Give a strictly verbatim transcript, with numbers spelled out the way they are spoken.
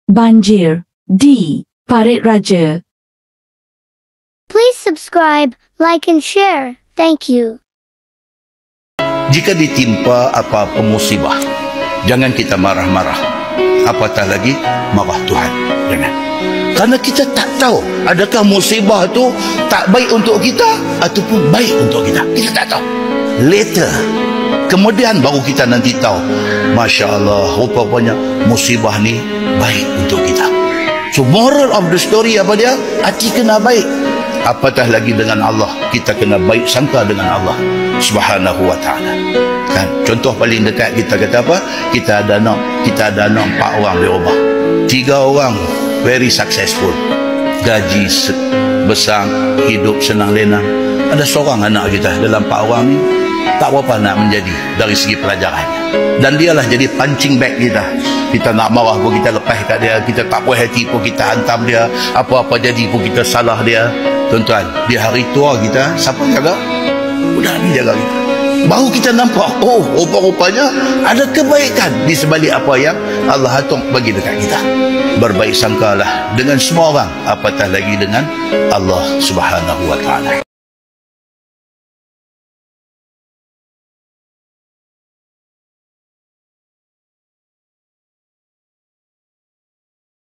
Banjir di Parit Raja. Please subscribe, like and share. Thank you. Jika ditimpa apa-apa musibah, jangan kita marah-marah. Apatah lagi marah Tuhan. Jangan. Karena kita tak tahu adakah musibah tu tak baik untuk kita ataupun baik untuk kita. Kita tak tahu. Later, kemudian baru kita nanti tahu. Masya Allah, rupanya musibah ni baik untuk kita. So moral of the story apa dia? Hati kena baik. Apatah lagi dengan Allah, kita kena baik sangka dengan Allah Subhanahu wa ta'ala. Kan? Contoh paling dekat kita kata apa? Kita ada anak, kita ada anak empat orang di rumah. Tiga orang very successful. Gaji besar, hidup senang lenang. Ada seorang anak kita dalam empat orang ni tak berapa nak menjadi dari segi pelajarannya. Dan dialah jadi punching bag kita. Kita nak marah pun kita lepas kat dia, kita tak puas hati pun kita hantam dia, apa-apa jadi pun kita salah dia. Tuan-tuan, di hari tua kita, siapa jaga? Budak ni jaga kita. Baru kita nampak, oh, rupa-rupanya ada kebaikan di sebalik apa yang Allah atur bagi dekat kita. Berbaik sangkalah dengan semua orang, apatah lagi dengan Allah Subhanahu wa ta'ala.